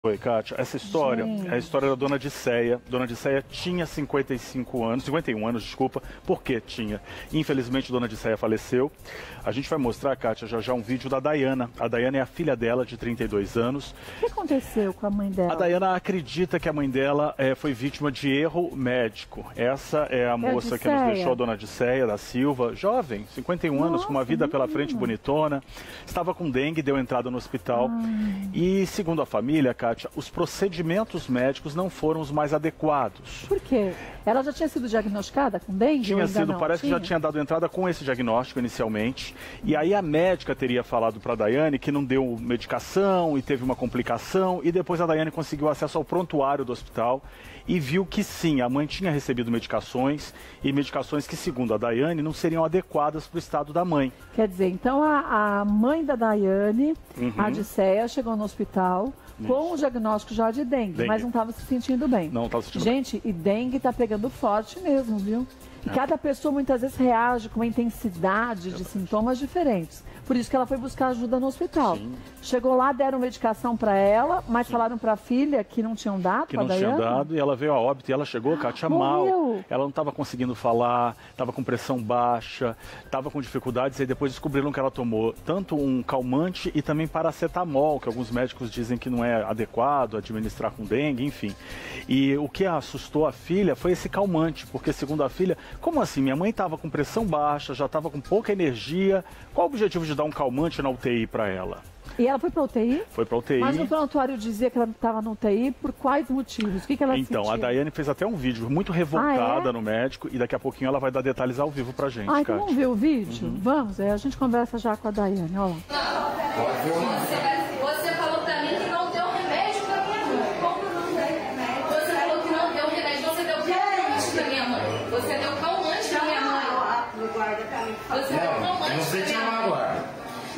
Oi, Kátia. Essa história é a história da Dona Odisseia. Dona Odisseia tinha 51 anos, desculpa. Por que tinha? Infelizmente, Dona Odisseia faleceu. A gente vai mostrar, Kátia, já um vídeo da Dayana. A Dayana é a filha dela, de 32 anos. O que aconteceu com a mãe dela? A Dayana acredita que a mãe dela foi vítima de erro médico. Essa é a moça que nos deixou, a Dona Odisseia da Silva, jovem, 51 anos, com uma vida pela frente bonitona. Estava com dengue, deu entrada no hospital. E, segundo a família, Kátia, os procedimentos médicos não foram os mais adequados. Por quê? Ela já tinha sido diagnosticada com dengue? Tinha sido, parece que já tinha dado entrada com esse diagnóstico inicialmente. E aí a médica teria falado para a Daiane que não deu medicação e teve uma complicação. E depois a Daiane conseguiu acesso ao prontuário do hospital e viu que sim, a mãe tinha recebido medicações e medicações que, segundo a Daiane, não seriam adequadas para o estado da mãe. Quer dizer, então a mãe da Daiane, a Odisseia, chegou no hospital com o diagnóstico já de dengue, mas não estava se sentindo bem. Não estava se sentindo bem. Gente, e dengue está pegando forte mesmo, viu? E cada pessoa muitas vezes reage com uma intensidade de sintomas diferentes. Por isso que ela foi buscar ajuda no hospital. Sim. Chegou lá, deram medicação para ela, mas falaram para a filha que não tinham dado. Que não tinham dado, e ela veio a óbito e ela chegou, Kátia, mal. Ela não estava conseguindo falar, estava com pressão baixa, estava com dificuldades, e depois descobriram que ela tomou tanto um calmante e também paracetamol, que alguns médicos dizem que não é adequado administrar com dengue, enfim. E o que assustou a filha foi esse calmante, porque segundo a filha, como assim? Minha mãe estava com pressão baixa, já estava com pouca energia, qual o objetivo de dar um calmante na UTI para ela? E ela foi para UTI? Foi para UTI. Mas no prontuário dizia que ela estava no UTI por quais motivos? O que ela sentiu? Então, a Daiane fez até um vídeo muito revoltada no médico e daqui a pouquinho ela vai dar detalhes ao vivo pra gente, então vamos ver o vídeo? Vamos, a gente conversa já com a Daiane, ó. Você falou pra mim que não deu remédio pra minha mãe. Como não deu remédio? Você falou que não deu remédio, você deu calmante pra minha mãe. Você deu calmante pra minha mãe. Você deu calmante. Não sei te chamar agora.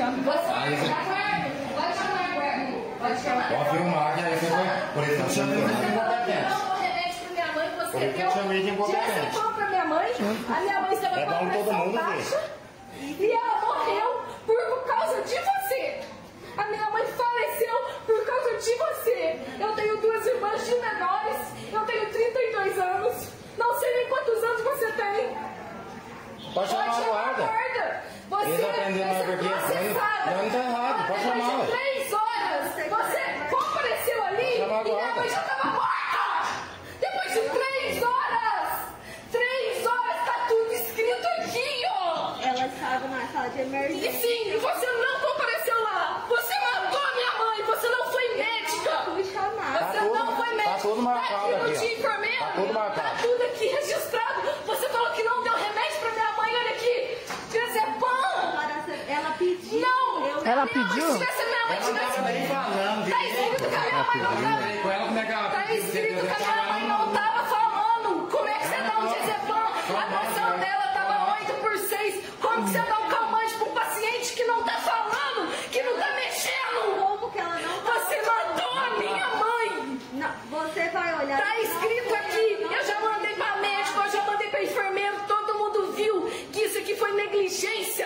Pode chamar guarda. Pode chamar. Pode filmar, que aí você vai. Por isso que eu chamei de incompetente. Não deu remédio pra minha mãe, você Por isso que eu chamei de incompetente. Você falou pra minha mãe, a minha mãe estava É com bom todo pressão mundo baixa ver. e ela morreu por causa de você. A minha mãe faleceu por causa de você. Eu tenho duas irmãs de menores, eu tenho 32 anos, não sei nem quantos anos você tem. Pode chamar a guarda. Você Eles aprenderam mais porque não tá errado, pode chamar. Depois de 3 horas, você compareceu ali e minha mãe já estava morta. Depois de 3 horas. 3 horas, tá tudo escrito aqui, ó. Ela estava na sala de emergência. E sim, você não compareceu lá. Você matou a minha mãe, você não foi médica. Fui chamada. Você não foi médica. Tá tudo marcado aqui, Eu te informei. Tá tudo marcado. Tá tudo aqui registrado. Você falou que não deu remédio pra minha mãe, olha aqui. Diazepam. Ela pediu. Não. Ela pediu? Se tivesse minha mãe tivesse nem falando. Tá escrito que a minha mãe não tava. Com ela, como é que ela Tá escrito que a minha mãe não tava falando. Como é que você dá um diazepam? A pressão dela tava 8 por 6. Como que você dá um calmante pra um paciente que não tá falando? Que não tá mexendo? Como que ela não tá Você matou a minha mãe. Não, você vai olhar. Tá escrito aqui. Eu já mandei pra médico, eu já mandei pra enfermeiro. Todo mundo viu que isso aqui foi negligência.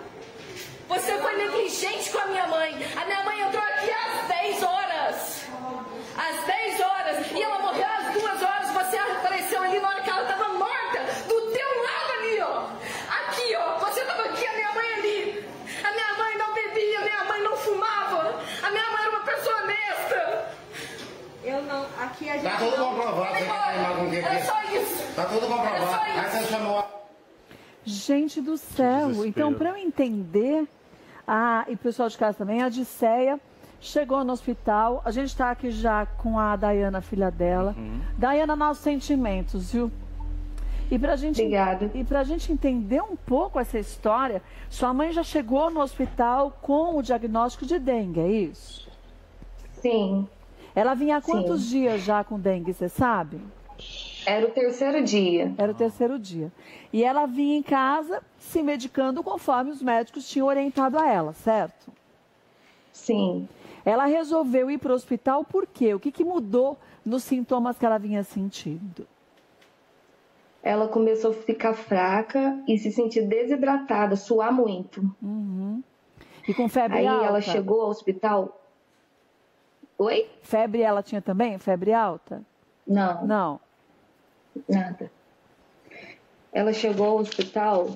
Você foi negligente com a minha mãe. A minha mãe entrou aqui às 10 horas. Às 10 horas. E ela morreu às 2 horas. Você apareceu ali na hora que ela estava morta. Do teu lado ali, ó. Aqui, ó. Você estava aqui, a minha mãe ali. A minha mãe não bebia, a minha mãe não fumava. A minha mãe era uma pessoa honesta. Eu não. Aqui a gente. Tá tudo comprovado. Você quer queimar com o que Era só isso. Tá tudo comprovado. Era só Aí isso. você chamou. Gente do céu, então para eu entender, e o pessoal de casa também, a Odisseia chegou no hospital, a gente está aqui já com a Dayana, filha dela. Dayana, nossos sentimentos, viu? E pra gente, Obrigada. E pra gente entender um pouco essa história, sua mãe já chegou no hospital com o diagnóstico de dengue, é isso? Sim, Ela vinha há quantos dias já com dengue, você sabe? era o terceiro dia. Era o terceiro dia. E ela vinha em casa se medicando conforme os médicos tinham orientado a ela, certo? Sim. Ela resolveu ir para o hospital por quê? O que mudou nos sintomas que ela vinha sentindo? Ela começou a ficar fraca e se sentir desidratada, suar muito. E com febre Aí alta? ela chegou ao hospital. Oi? Febre ela tinha também? Febre alta? Não. Não. Nada. Ela chegou ao hospital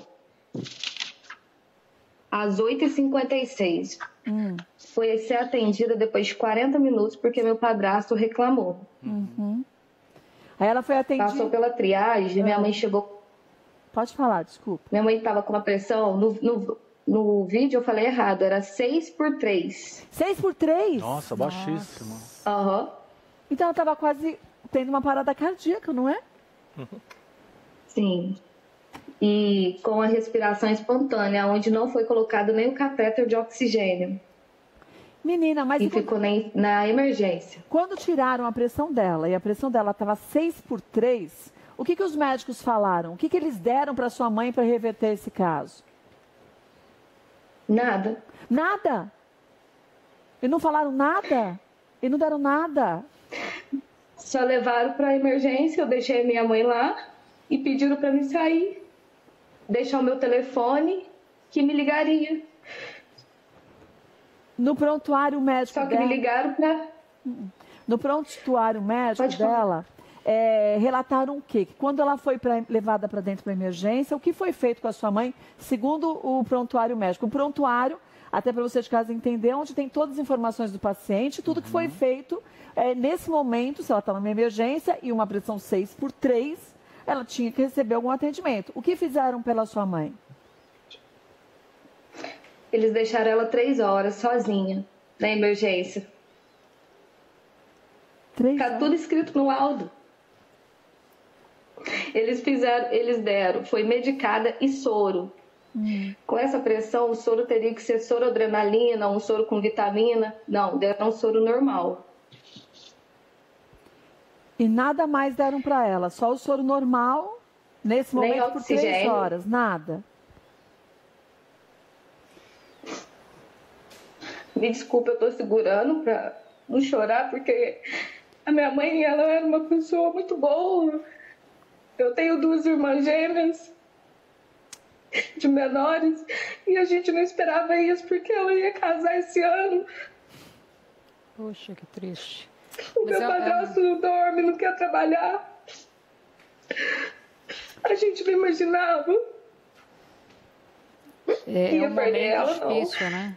às 8h56. Foi ser atendida depois de 40 minutos porque meu padrasto reclamou. Aí ela foi atendida. Passou pela triagem, minha mãe chegou. Pode falar, desculpa. Minha mãe estava com uma pressão. No vídeo eu falei errado, era 6/3. 6/3? Nossa, baixíssima. Aham. Então ela estava quase tendo uma parada cardíaca, não é? Sim. E com a respiração espontânea, onde não foi colocado nem o catéter de oxigênio. Menina, mas... E ficou na emergência. Quando tiraram a pressão dela e a pressão dela estava 6/3, o que os médicos falaram? O que eles deram para sua mãe para reverter esse caso? Nada. Nada? E não falaram nada? E não deram nada? Só levaram para a emergência, eu deixei minha mãe lá e pediram para mim sair. Deixar o meu telefone que me ligaria. No prontuário médico dela... Só que dela... me ligaram para... No prontuário médico dela, relataram o quê? Que quando ela foi levada para dentro da emergência, o que foi feito com a sua mãe, segundo o prontuário médico? O prontuário, até para você de casa entender, onde tem todas as informações do paciente, tudo que foi feito nesse momento, se ela está numa emergência e uma pressão 6/3, ela tinha que receber algum atendimento. O que fizeram pela sua mãe? Eles deixaram ela 3 horas sozinha na emergência. Tá tudo escrito no laudo. Eles deram, foi medicada e soro. Com essa pressão, o soro teria que ser sorodrenalina, um soro com vitamina. Não, deram um soro normal. E nada mais deram para ela, só o soro normal, nesse momento por 3 horas, nada. Me desculpa, eu tô segurando para não chorar, porque a minha mãe, ela era uma pessoa muito boa. Eu tenho 2 irmãs gêmeas de menores e a gente não esperava isso porque ela ia casar esse ano. Poxa, que triste. O meu padrasto não dorme, não quer trabalhar. A gente não imaginava. É um momento difícil, né?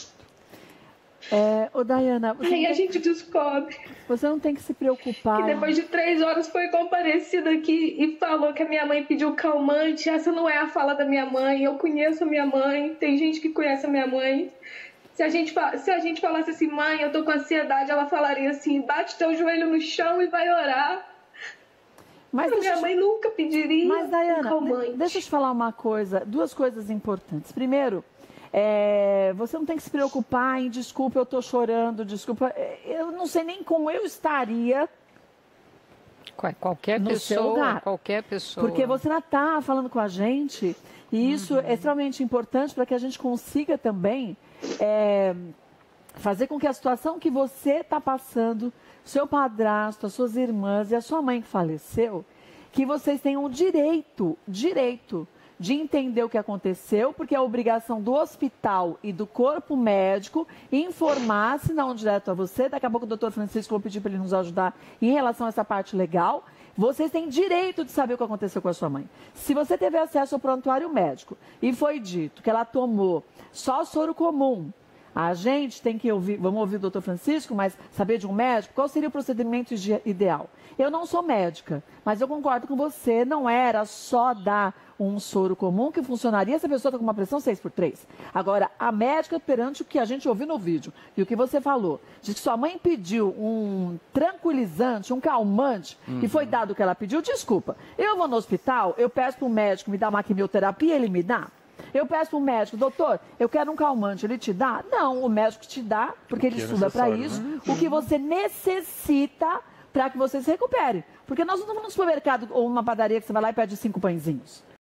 Ô Dayana, aí a gente descobre. Você não tem que se preocupar. Que depois de 3 horas foi comparecida aqui e falou que a minha mãe pediu calmante. Essa não é a fala da minha mãe. Eu conheço a minha mãe. Tem gente que conhece a minha mãe. Se a gente falasse assim, mãe, eu tô com ansiedade, ela falaria assim, bate teu joelho no chão e vai orar. Mas a minha mãe nunca pediria. Mas Dayana, deixa eu te falar uma coisa, 2 coisas importantes. Primeiro, você não tem que se preocupar em desculpa, eu tô chorando, desculpa. Eu não sei nem como eu estaria qualquer no pessoa, seu lugar. Qualquer pessoa. Porque você ainda está falando com a gente e isso é extremamente importante para que a gente consiga também fazer com que a situação que você está passando, seu padrasto, as suas irmãs e a sua mãe que faleceu, que vocês tenham o direito de entender o que aconteceu, porque é obrigação do hospital e do corpo médico informar, se não direto a você. Daqui a pouco o doutor Francisco, vou pedir para ele nos ajudar em relação a essa parte legal. Vocês têm direito de saber o que aconteceu com a sua mãe. Se você teve acesso ao prontuário médico e foi dito que ela tomou só soro comum, a gente tem que ouvir, vamos ouvir o doutor Francisco, mas saber de um médico, qual seria o procedimento ideal? Eu não sou médica, mas eu concordo com você, não era só dar um soro comum que funcionaria se a pessoa está com uma pressão 6/3. Agora, a médica, perante o que a gente ouviu no vídeo e o que você falou, diz que sua mãe pediu um tranquilizante, um calmante, e foi dado o que ela pediu, desculpa. Eu vou no hospital, eu peço para o médico me dar uma quimioterapia, ele me dá? Eu peço para o médico, doutor, eu quero um calmante, ele te dá? Não, o médico te dá, porque ele estuda para isso, o que você necessita para que você se recupere. Porque nós não estamos no supermercado ou numa padaria que você vai lá e pede 5 pãezinhos.